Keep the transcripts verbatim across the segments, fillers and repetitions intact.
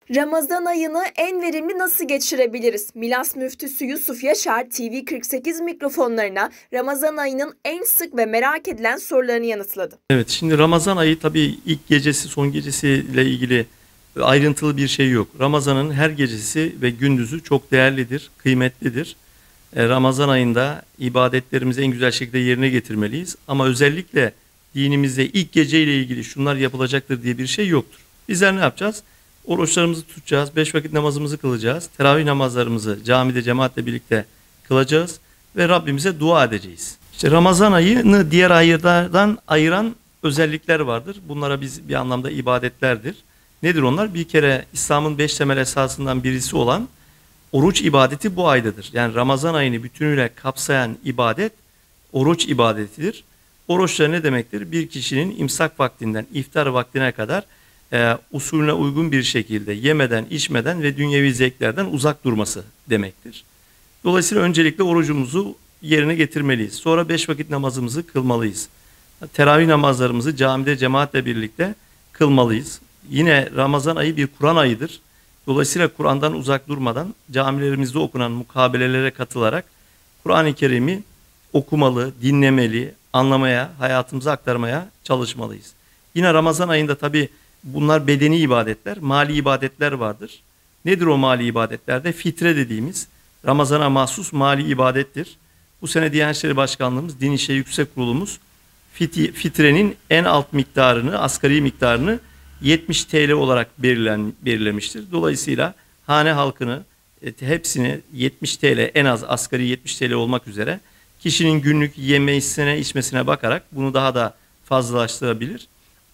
Ramazan ayını en verimli nasıl geçirebiliriz? Milas Müftüsü Yusuf Yaşar T V kırk sekiz mikrofonlarına Ramazan ayının en sık ve merak edilen sorularını yanıtladı. Evet, şimdi Ramazan ayı tabii ilk gecesi son gecesiyle ilgili ayrıntılı bir şey yok. Ramazan'ın her gecesi ve gündüzü çok değerlidir, kıymetlidir. Ramazan ayında ibadetlerimizi en güzel şekilde yerine getirmeliyiz. Ama özellikle dinimizde ilk geceyle ilgili şunlar yapılacaktır diye bir şey yoktur. Bizler ne yapacağız? Oruçlarımızı tutacağız, beş vakit namazımızı kılacağız, teravih namazlarımızı camide cemaatle birlikte kılacağız ve Rabbimize dua edeceğiz. İşte Ramazan ayını diğer aylardan ayıran özellikler vardır. Bunlara biz bir anlamda ibadetlerdir. Nedir onlar? Bir kere İslam'ın beş temel esasından birisi olan oruç ibadeti bu aydadır. Yani Ramazan ayını bütünüyle kapsayan ibadet oruç ibadetidir. Oruçlar ne demektir? Bir kişinin imsak vaktinden iftar vaktine kadar e, usulüne uygun bir şekilde yemeden, içmeden ve dünyevi zevklerden uzak durması demektir. Dolayısıyla öncelikle orucumuzu yerine getirmeliyiz. Sonra beş vakit namazımızı kılmalıyız. Teravih namazlarımızı camide cemaatle birlikte kılmalıyız. Yine Ramazan ayı bir Kur'an ayıdır. Dolayısıyla Kur'an'dan uzak durmadan camilerimizde okunan mukabelelere katılarak Kur'an-ı Kerim'i okumalı, dinlemeli, anlamaya, hayatımıza aktarmaya çalışmalıyız. Yine Ramazan ayında tabii bunlar bedeni ibadetler, mali ibadetler vardır. Nedir o mali ibadetlerde? Fitre dediğimiz Ramazan'a mahsus mali ibadettir. Bu sene Diyanet İşleri Başkanlığımız, Din İşleri Yüksek Kurulumuz fitrenin en alt miktarını, asgari miktarını yetmiş TL olarak belirlen, belirlemiştir. Dolayısıyla hane halkını hepsini yetmiş TL, en az asgari yetmiş TL olmak üzere kişinin günlük yemesine içmesine bakarak bunu daha da fazlalaştırabilir.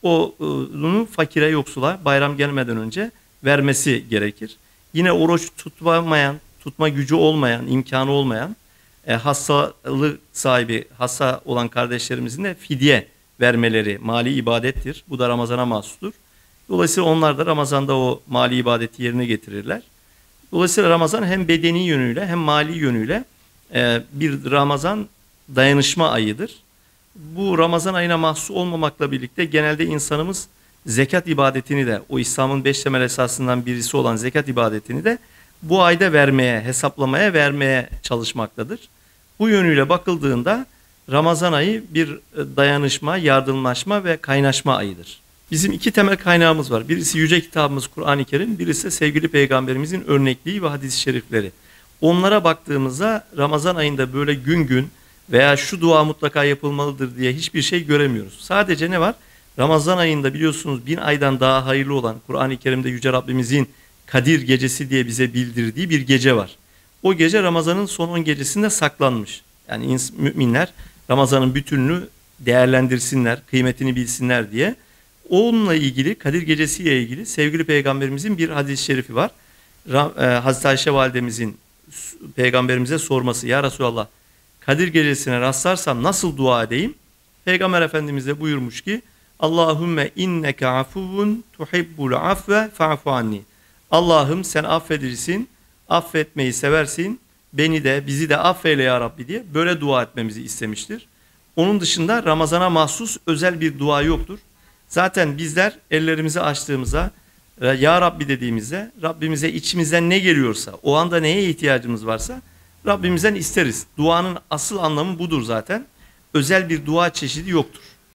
Onu fakire yoksula bayram gelmeden önce vermesi gerekir. Yine oruç tutamayan, tutma gücü olmayan, imkanı olmayan e, hastalık sahibi, hasta olan kardeşlerimizin de fidye vermeleri mali ibadettir. Bu da Ramazan'a mahsustur. Dolayısıyla onlar da Ramazan'da o mali ibadeti yerine getirirler. Dolayısıyla Ramazan hem bedeni yönüyle hem mali yönüyle e, bir Ramazan dayanışma ayıdır. Bu Ramazan ayına mahsus olmamakla birlikte genelde insanımız zekat ibadetini de, o İslam'ın beş temel esasından birisi olan zekat ibadetini de bu ayda vermeye, hesaplamaya, vermeye çalışmaktadır. Bu yönüyle bakıldığında Ramazan ayı bir dayanışma, yardımlaşma ve kaynaşma ayıdır. Bizim iki temel kaynağımız var. Birisi yüce kitabımız Kur'an-ı Kerim, birisi sevgili peygamberimizin örnekliği ve hadis-i şerifleri. Onlara baktığımızda Ramazan ayında böyle gün gün veya şu dua mutlaka yapılmalıdır diye hiçbir şey göremiyoruz. Sadece ne var? Ramazan ayında biliyorsunuz bin aydan daha hayırlı olan Kur'an-ı Kerim'de Yüce Rabbimizin Kadir Gecesi diye bize bildirdiği bir gece var. O gece Ramazan'ın son on gecesinde saklanmış. Yani müminler Ramazan'ın bütününü değerlendirsinler, kıymetini bilsinler diye. Onunla ilgili, Kadir Gecesi ile ilgili sevgili peygamberimizin bir hadis-i şerifi var. Hazreti Ayşe validemizin peygamberimize sorması, ya Resulallah Kadir Gecesi'ne rastlarsam nasıl dua edeyim? Peygamber Efendimiz de buyurmuş ki Allahümme inneke afuvun tuhibbul afve fa'fu anni. Allah'ım sen affedicisin, affetmeyi seversin, beni de bizi de affeyle ya Rabbi diye böyle dua etmemizi istemiştir. Onun dışında Ramazan'a mahsus özel bir dua yoktur. Zaten bizler ellerimizi açtığımızda ya Rabbi dediğimizde Rabbimize içimizden ne geliyorsa, o anda neye ihtiyacımız varsa Rabbimizden isteriz. Duanın asıl anlamı budur zaten. Özel bir dua çeşidi yoktur.